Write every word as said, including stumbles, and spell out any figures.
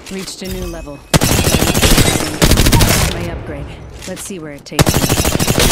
Reached a new level. My upgrade. Let's see where it takes me.